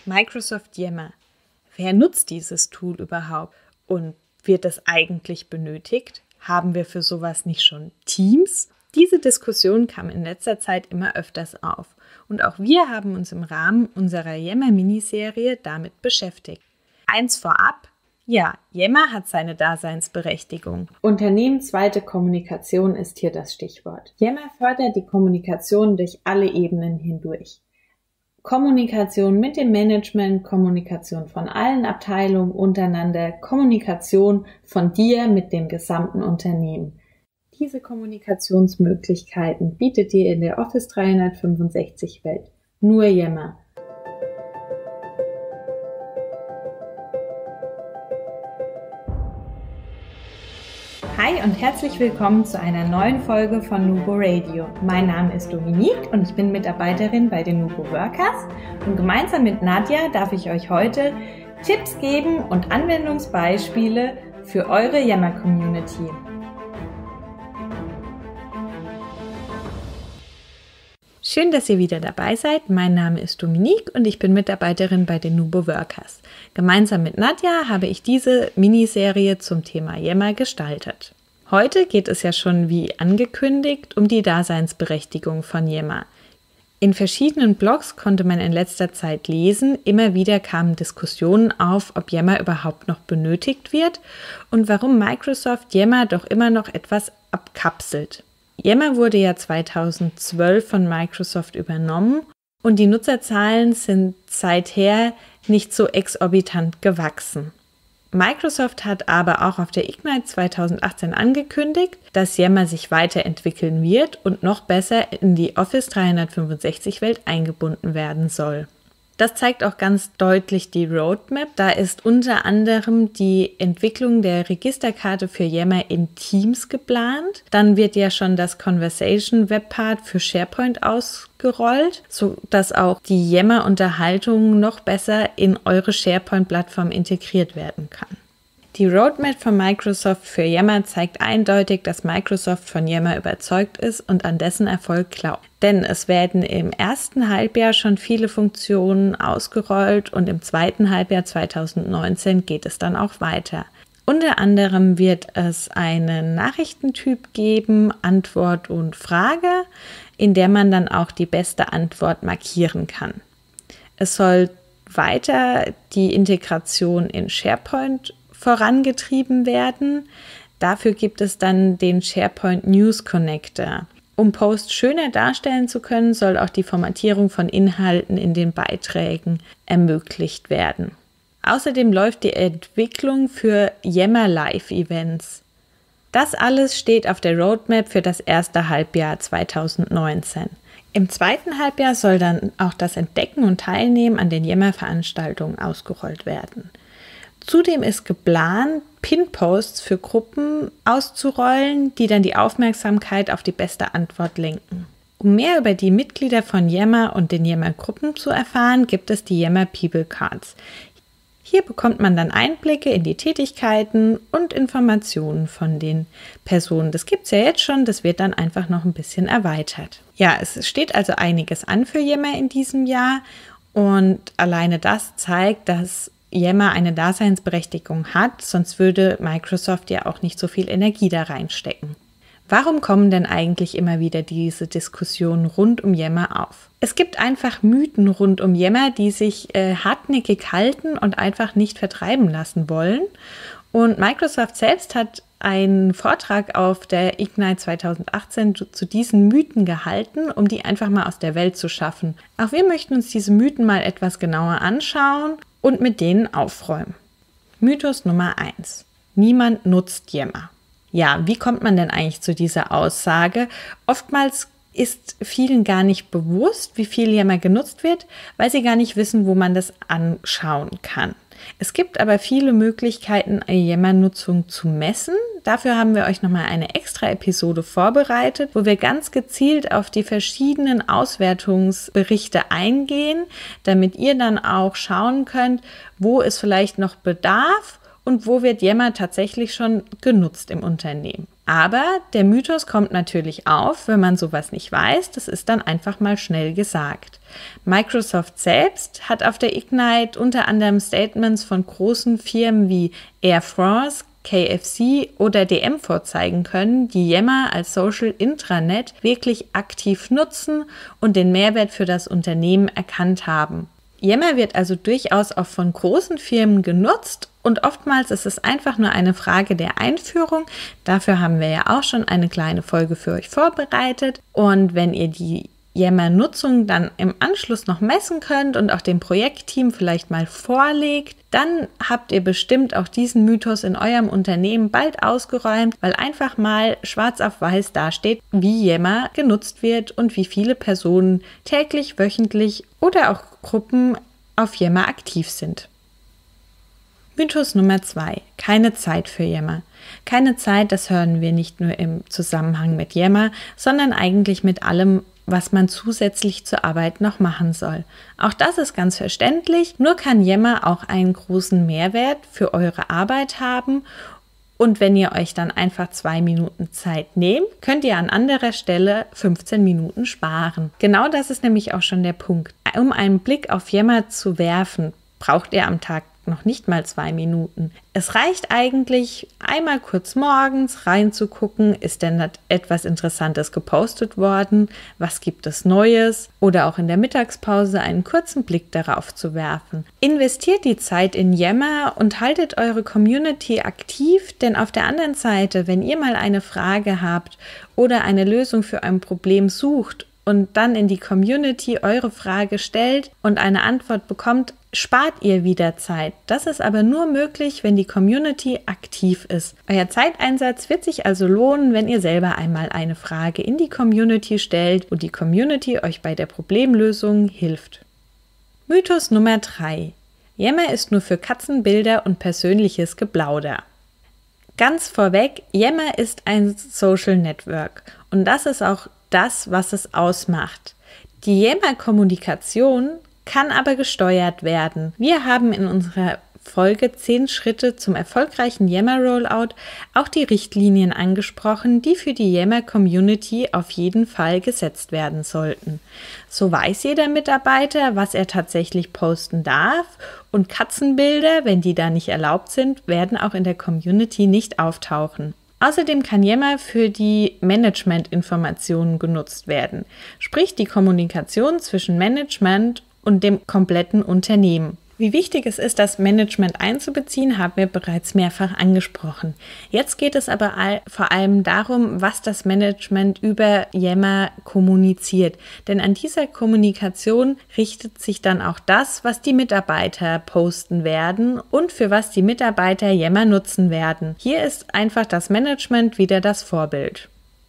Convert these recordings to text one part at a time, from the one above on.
Microsoft Yammer. Wer nutzt dieses Tool überhaupt? Und wird es eigentlich benötigt? Haben wir für sowas nicht schon Teams? Diese Diskussion kam in letzter Zeit immer öfters auf. Und auch wir haben uns im Rahmen unserer Yammer-Miniserie damit beschäftigt. Eins vorab: Ja, Yammer hat seine Daseinsberechtigung. Unternehmensweite Kommunikation ist hier das Stichwort. Yammer fördert die Kommunikation durch alle Ebenen hindurch. Kommunikation mit dem Management, Kommunikation von allen Abteilungen untereinander, Kommunikation von dir mit dem gesamten Unternehmen. Diese Kommunikationsmöglichkeiten bietet dir in der Office 365 Welt nur Yammer. Hi und herzlich willkommen zu einer neuen Folge von Nubo Radio. Mein Name ist Dominique und ich bin Mitarbeiterin bei den Nubo Workers und gemeinsam mit Nadja darf ich euch heute Tipps geben und Anwendungsbeispiele für eure Yammer-Community. Schön, dass ihr wieder dabei seid. Mein Name ist Dominique und ich bin Mitarbeiterin bei den Nubo Workers. Gemeinsam mit Nadja habe ich diese Miniserie zum Thema Yammer gestaltet. Heute geht es ja schon, wie angekündigt, um die Daseinsberechtigung von Yammer. In verschiedenen Blogs konnte man in letzter Zeit lesen, immer wieder kamen Diskussionen auf, ob Yammer überhaupt noch benötigt wird und warum Microsoft Yammer doch immer noch etwas abkapselt. Yammer wurde ja 2012 von Microsoft übernommen und die Nutzerzahlen sind seither nicht so exorbitant gewachsen. Microsoft hat aber auch auf der Ignite 2018 angekündigt, dass Yammer sich weiterentwickeln wird und noch besser in die Office 365 Welt eingebunden werden soll. Das zeigt auch ganz deutlich die Roadmap. Da ist unter anderem die Entwicklung der Registerkarte für Yammer in Teams geplant. Dann wird ja schon das Conversation Webpart für SharePoint ausgerollt, sodass auch die Yammer-Unterhaltung noch besser in eure SharePoint-Plattform integriert werden kann. Die Roadmap von Microsoft für Yammer zeigt eindeutig, dass Microsoft von Yammer überzeugt ist und an dessen Erfolg glaubt. Denn es werden im ersten Halbjahr schon viele Funktionen ausgerollt und im zweiten Halbjahr 2019 geht es dann auch weiter. Unter anderem wird es einen Nachrichtentyp geben, Antwort und Frage, in der man dann auch die beste Antwort markieren kann. Es soll weiter die Integration in SharePoint vorangetrieben werden. Dafür gibt es dann den SharePoint News Connector. Um Posts schöner darstellen zu können, soll auch die Formatierung von Inhalten in den Beiträgen ermöglicht werden. Außerdem läuft die Entwicklung für Yammer Live Events. Das alles steht auf der Roadmap für das erste Halbjahr 2019. Im zweiten Halbjahr soll dann auch das Entdecken und Teilnehmen an den Yammer-Veranstaltungen ausgerollt werden. Zudem ist geplant, Pin-Posts für Gruppen auszurollen, die dann die Aufmerksamkeit auf die beste Antwort lenken. Um mehr über die Mitglieder von Yammer und den Yammer-Gruppen zu erfahren, gibt es die Yammer People Cards. Hier bekommt man dann Einblicke in die Tätigkeiten und Informationen von den Personen. Das gibt es ja jetzt schon, das wird dann einfach noch ein bisschen erweitert. Ja, es steht also einiges an für Yammer in diesem Jahr und alleine das zeigt, dass Yammer eine Daseinsberechtigung hat, sonst würde Microsoft ja auch nicht so viel Energie da reinstecken. Warum kommen denn eigentlich immer wieder diese Diskussionen rund um Yammer auf? Es gibt einfach Mythen rund um Yammer, die sich hartnäckig halten und einfach nicht vertreiben lassen wollen. Und Microsoft selbst hat einen Vortrag auf der Ignite 2018 zu diesen Mythen gehalten, um die einfach mal aus der Welt zu schaffen. Auch wir möchten uns diese Mythen mal etwas genauer anschauen und mit denen aufräumen. Mythos Nummer 1. Niemand nutzt Yammer. Ja, wie kommt man denn eigentlich zu dieser Aussage? Oftmals ist vielen gar nicht bewusst, wie viel Yammer genutzt wird, weil sie gar nicht wissen, wo man das anschauen kann. Es gibt aber viele Möglichkeiten, eine Yammer-Nutzung zu messen. Dafür haben wir euch nochmal eine extra Episode vorbereitet, wo wir ganz gezielt auf die verschiedenen Auswertungsberichte eingehen, damit ihr dann auch schauen könnt, wo es vielleicht noch Bedarf und wo wird Yammer tatsächlich schon genutzt im Unternehmen. Aber der Mythos kommt natürlich auf, wenn man sowas nicht weiß. Das ist dann einfach mal schnell gesagt. Microsoft selbst hat auf der Ignite unter anderem Statements von großen Firmen wie Air France, KFC oder DM vorzeigen können, die Yammer als Social Intranet wirklich aktiv nutzen und den Mehrwert für das Unternehmen erkannt haben. Yammer wird also durchaus auch von großen Firmen genutzt und oftmals ist es einfach nur eine Frage der Einführung. Dafür haben wir ja auch schon eine kleine Folge für euch vorbereitet. Und wenn ihr die Yammer-Nutzung dann im Anschluss noch messen könnt und auch dem Projektteam vielleicht mal vorlegt, dann habt ihr bestimmt auch diesen Mythos in eurem Unternehmen bald ausgeräumt, weil einfach mal schwarz auf weiß dasteht, wie Yammer genutzt wird und wie viele Personen täglich, wöchentlich oder auch Gruppen auf Yammer aktiv sind. Mythos Nummer 2. Keine Zeit für Yammer. Keine Zeit, das hören wir nicht nur im Zusammenhang mit Yammer, sondern eigentlich mit allem, was man zusätzlich zur Arbeit noch machen soll. Auch das ist ganz verständlich, nur kann Yammer auch einen großen Mehrwert für eure Arbeit haben und wenn ihr euch dann einfach 2 Minuten Zeit nehmt, könnt ihr an anderer Stelle 15 Minuten sparen. Genau das ist nämlich auch schon der Punkt. Um einen Blick auf Yammer zu werfen, braucht ihr am Tag noch nicht mal 2 Minuten. Es reicht eigentlich, einmal kurz morgens reinzugucken, ist denn etwas Interessantes gepostet worden, was gibt es Neues oder auch in der Mittagspause einen kurzen Blick darauf zu werfen. Investiert die Zeit in Yammer und haltet eure Community aktiv, denn auf der anderen Seite, wenn ihr mal eine Frage habt oder eine Lösung für ein Problem sucht und dann in die Community eure Frage stellt und eine Antwort bekommt, spart ihr wieder Zeit. Das ist aber nur möglich, wenn die Community aktiv ist. Euer Zeiteinsatz wird sich also lohnen, wenn ihr selber einmal eine Frage in die Community stellt und die Community euch bei der Problemlösung hilft. Mythos Nummer 3. Yammer ist nur für Katzenbilder und persönliches Geplauder. Ganz vorweg, Yammer ist ein Social Network und das ist auch das, was es ausmacht. Die Yammer-Kommunikation kann aber gesteuert werden. Wir haben in unserer Folge 10 Schritte zum erfolgreichen Yammer-Rollout auch die Richtlinien angesprochen, die für die Yammer-Community auf jeden Fall gesetzt werden sollten. So weiß jeder Mitarbeiter, was er tatsächlich posten darf und Katzenbilder, wenn die da nicht erlaubt sind, werden auch in der Community nicht auftauchen. Außerdem kann Yammer für die Management-Informationen genutzt werden, sprich die Kommunikation zwischen Management und dem kompletten Unternehmen. Wie wichtig es ist, das Management einzubeziehen, haben wir bereits mehrfach angesprochen. Jetzt geht es aber vor allem darum, was das Management über Yammer kommuniziert. Denn an dieser Kommunikation richtet sich dann auch das, was die Mitarbeiter posten werden und für was die Mitarbeiter Yammer nutzen werden. Hier ist einfach das Management wieder das Vorbild.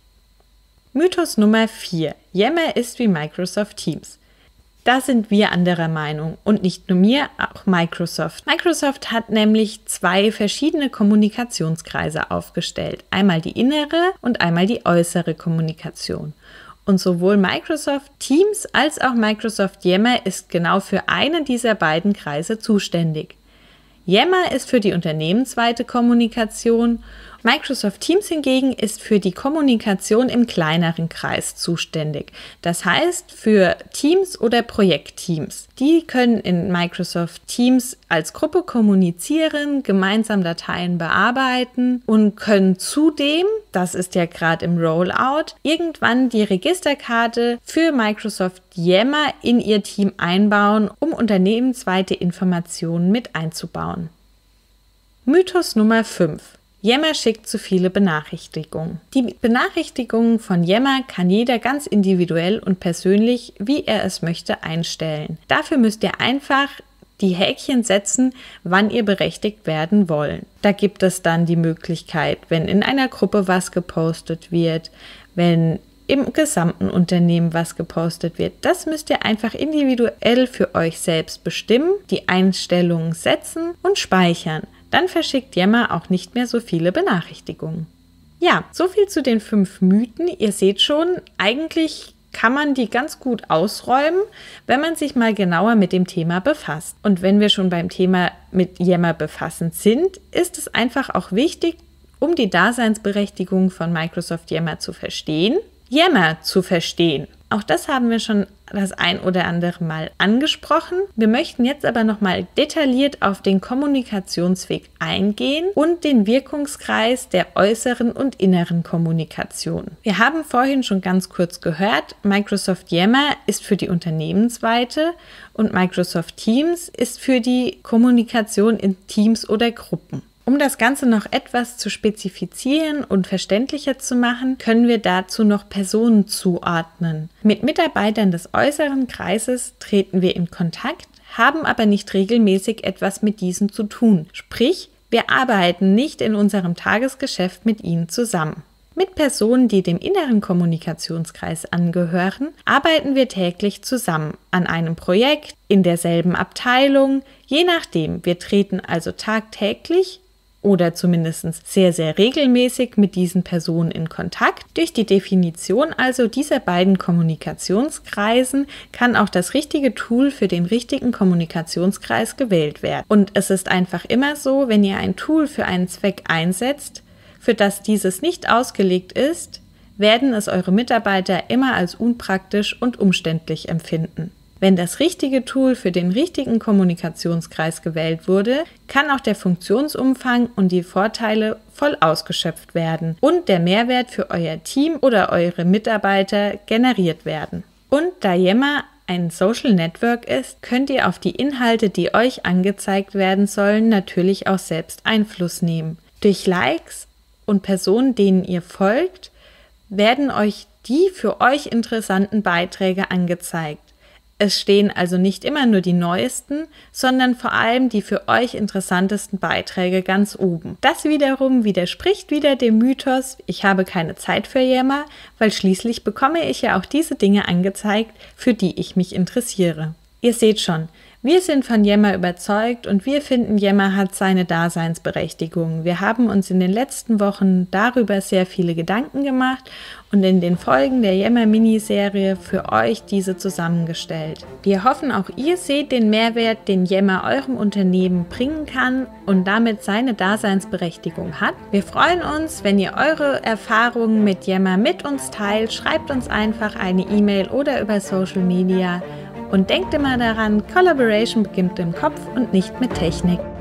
Mythos Nummer 4. Yammer ist wie Microsoft Teams. Da sind wir anderer Meinung und nicht nur mir, auch Microsoft. Microsoft hat nämlich 2 verschiedene Kommunikationskreise aufgestellt. Einmal die innere und einmal die äußere Kommunikation. Und sowohl Microsoft Teams als auch Microsoft Yammer ist genau für einen dieser beiden Kreise zuständig. Yammer ist für die unternehmensweite Kommunikation. Microsoft Teams hingegen ist für die Kommunikation im kleineren Kreis zuständig. Das heißt für Teams oder Projektteams. Die können in Microsoft Teams als Gruppe kommunizieren, gemeinsam Dateien bearbeiten und können zudem, das ist ja gerade im Rollout, irgendwann die Registerkarte für Microsoft Yammer in ihr Team einbauen, um unternehmensweite Informationen mit einzubauen. Mythos Nummer 5. Yammer schickt zu viele Benachrichtigungen. Die Benachrichtigungen von Yammer kann jeder ganz individuell und persönlich, wie er es möchte, einstellen. Dafür müsst ihr einfach die Häkchen setzen, wann ihr berechtigt werden wollt. Da gibt es dann die Möglichkeit, wenn in einer Gruppe was gepostet wird, wenn im gesamten Unternehmen was gepostet wird. Das müsst ihr einfach individuell für euch selbst bestimmen, die Einstellungen setzen und speichern. Dann verschickt Yammer auch nicht mehr so viele Benachrichtigungen. Ja, so viel zu den 5 Mythen. Ihr seht schon, eigentlich kann man die ganz gut ausräumen, wenn man sich mal genauer mit dem Thema befasst. Und wenn wir schon beim Thema mit Yammer befassen sind, ist es einfach auch wichtig, um die Daseinsberechtigung von Microsoft Yammer zu verstehen, Yammer zu verstehen. Auch das haben wir schon das ein oder andere Mal angesprochen. Wir möchten jetzt aber nochmal detailliert auf den Kommunikationsweg eingehen und den Wirkungskreis der äußeren und inneren Kommunikation. Wir haben vorhin schon ganz kurz gehört, Microsoft Yammer ist für die Unternehmensweite und Microsoft Teams ist für die Kommunikation in Teams oder Gruppen. Um das Ganze noch etwas zu spezifizieren und verständlicher zu machen, können wir dazu noch Personen zuordnen. Mit Mitarbeitern des äußeren Kreises treten wir in Kontakt, haben aber nicht regelmäßig etwas mit diesen zu tun. Sprich, wir arbeiten nicht in unserem Tagesgeschäft mit ihnen zusammen. Mit Personen, die dem inneren Kommunikationskreis angehören, arbeiten wir täglich zusammen an einem Projekt, in derselben Abteilung, je nachdem. Wir treten also tagtäglich oder zumindest sehr, sehr regelmäßig mit diesen Personen in Kontakt. Durch die Definition also dieser beiden Kommunikationskreisen kann auch das richtige Tool für den richtigen Kommunikationskreis gewählt werden. Und es ist einfach immer so, wenn ihr ein Tool für einen Zweck einsetzt, für das dieses nicht ausgelegt ist, werden es eure Mitarbeiter immer als unpraktisch und umständlich empfinden. Wenn das richtige Tool für den richtigen Kommunikationskreis gewählt wurde, kann auch der Funktionsumfang und die Vorteile voll ausgeschöpft werden und der Mehrwert für euer Team oder eure Mitarbeiter generiert werden. Und da Yammer ein Social Network ist, könnt ihr auf die Inhalte, die euch angezeigt werden sollen, natürlich auch selbst Einfluss nehmen. Durch Likes und Personen, denen ihr folgt, werden euch die für euch interessanten Beiträge angezeigt. Es stehen also nicht immer nur die neuesten, sondern vor allem die für euch interessantesten Beiträge ganz oben. Das wiederum widerspricht wieder dem Mythos, ich habe keine Zeit für Yammer, weil schließlich bekomme ich ja auch diese Dinge angezeigt, für die ich mich interessiere. Ihr seht schon, wir sind von Yammer überzeugt und wir finden, Yammer hat seine Daseinsberechtigung. Wir haben uns in den letzten Wochen darüber sehr viele Gedanken gemacht und in den Folgen der Yammer-Miniserie für euch diese zusammengestellt. Wir hoffen, auch ihr seht den Mehrwert, den Yammer eurem Unternehmen bringen kann und damit seine Daseinsberechtigung hat. Wir freuen uns, wenn ihr eure Erfahrungen mit Yammer mit uns teilt. Schreibt uns einfach eine E-Mail oder über Social Media. Und denkt immer daran, Collaboration beginnt im Kopf und nicht mit Technik.